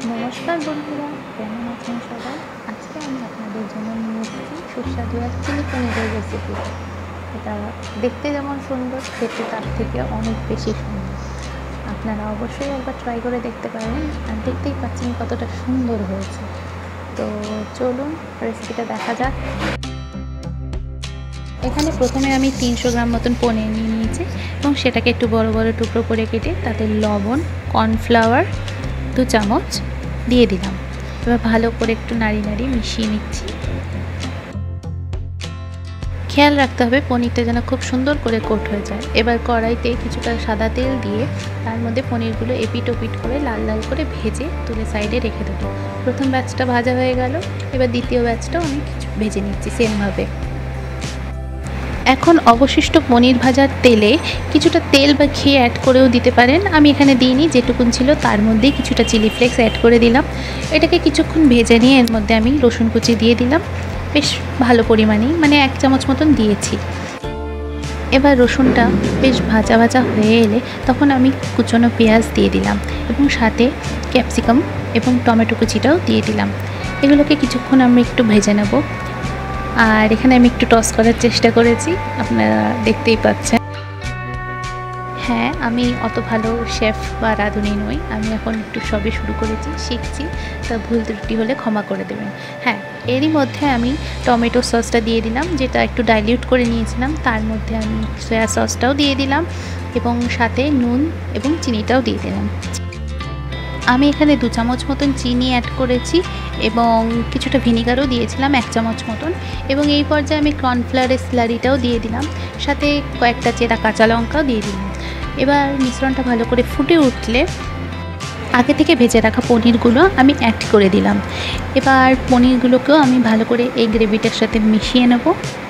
নমস্কার বন্ধুরা, কেমন আছেন সবাই? আজকে আমি আপনাদের জন্য নিয়ে এসেছি সুস্বাদু এক চিলি পনিরের রেসিপি। এটা দেখতে যেমন সুন্দর, খেতে তার থেকে অনেক বেশি সুন্দর। আপনারা অবশ্যই একবার ট্রাই করে দেখতে পারেন, আর দেখতেই পাচ্ছেন কতটা সুন্দর হয়েছে। তো চলুন রেসিপিটা দেখা যাক। এখানে প্রথমে আমি 300 গ্রাম মতন পনির নিয়ে নিয়েছি এবং সেটাকে একটু বড় বড় টুকরো করে কেটে তাতে লবণ, কর্নফ্লাওয়ার 2 চামচ দিয়ে দিলাম। এবার ভালো করে একটু নাড়ি মিশিয়ে নিচ্ছি। খেয়াল রাখতে হবে পনিরটা যেন খুব সুন্দর করে কোট হয়ে যায়। এবার কড়াইতে কিছুটা সাদা তেল দিয়ে তার মধ্যে পনিরগুলো এপিট ওপিট করে লাল লাল করে ভেজে তুলে সাইডে রেখে দেবো। প্রথম ব্যাচটা ভাজা হয়ে গেল, এবার দ্বিতীয় ব্যাচটাও আমি ভেজে নিচ্ছি সেমভাবে। এখন অবশিষ্ট পনির ভাজার তেলে কিছুটা তেল বা ঘি অ্যাড করেও দিতে পারেন। আমি এখানে দিইনি, যেটুকুন ছিল তার মধ্যেই কিছুটা চিলি ফ্লেক্স অ্যাড করে দিলাম। এটাকে কিছুক্ষণ ভেজে নিয়ে এর মধ্যে আমি রসুন কুচি দিয়ে দিলাম, বেশ ভালো পরিমাণেই, মানে 1 চামচ মতন দিয়েছি। এবার রসুনটা বেশ ভাজা ভাজা হয়ে এলে তখন আমি কুচনো পেঁয়াজ দিয়ে দিলাম এবং সাথে ক্যাপসিকাম এবং টমেটো কুচিটাও দিয়ে দিলাম। এগুলোকে কিছুক্ষণ আমি একটু ভেজে নেব। আর এখানে আমি একটু টস করার চেষ্টা করেছি, আপনারা দেখতেই পাচ্ছেন। হ্যাঁ, আমি অত ভালো শেফ বা রাঁধুনি নই, আমি এখন একটু সবে শুরু করেছি, শিখছি। তা ভুল ত্রুটি হলে ক্ষমা করে দেবেন। হ্যাঁ, এরই মধ্যে আমি টমেটো সসটা দিয়ে দিলাম, যেটা একটু ডাইলিউট করে নিয়েছিলাম। তার মধ্যে আমি সয়া সসটাও দিয়ে দিলাম এবং সাথে নুন এবং চিনিটাও দিয়ে দিলাম। আমি এখানে 2 চামচ মতন চিনি অ্যাড করেছি এবং কিছুটা ভিনিগারও দিয়েছিলাম 1 চামচ মতন। এবং এই পর্যায়ে আমি কর্নফ্লাওয়ারের স্লারিটাও দিয়ে দিলাম, সাথে কয়েকটা চেরা কাঁচা লঙ্কাও দিয়ে দিলাম। এবার মিশ্রণটা ভালো করে ফুটে উঠলে আগে থেকে ভেজে রাখা পনিরগুলো আমি অ্যাড করে দিলাম। এবার পনিরগুলোকেও আমি ভালো করে এই গ্রেভিটার সাথে মিশিয়ে নেব।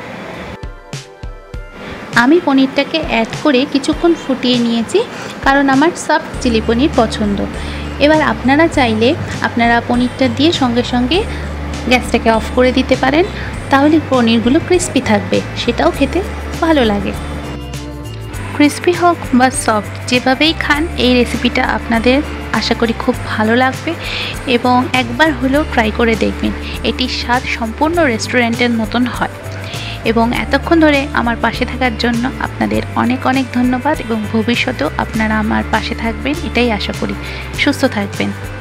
আমি পনিরটাকে অ্যাড করে কিছুক্ষণ ফুটিয়ে নিয়েছি, কারণ আমার সফট চিলি পনির পছন্দ। এবার আপনারা চাইলে আপনারা পনিরটা দিয়ে সঙ্গে সঙ্গে গ্যাসটাকে অফ করে দিতে পারেন, তাহলে পনিরগুলো ক্রিস্পি থাকবে, সেটাও খেতে ভালো লাগে। ক্রিস্পি হোক বা সফট, যেভাবেই খান এই রেসিপিটা আপনাদের আশা করি খুব ভালো লাগবে এবং একবার হলেও ট্রাই করে দেখবেন। এটির স্বাদ সম্পূর্ণ রেস্টুরেন্টের মতন হয়। এবং এতক্ষণ ধরে আমার পাশে থাকার জন্য আপনাদের অনেক অনেক ধন্যবাদ এবং ভবিষ্যতেও আপনারা আমার পাশে থাকবেন, এটাই আশা করি। সুস্থ থাকবেন।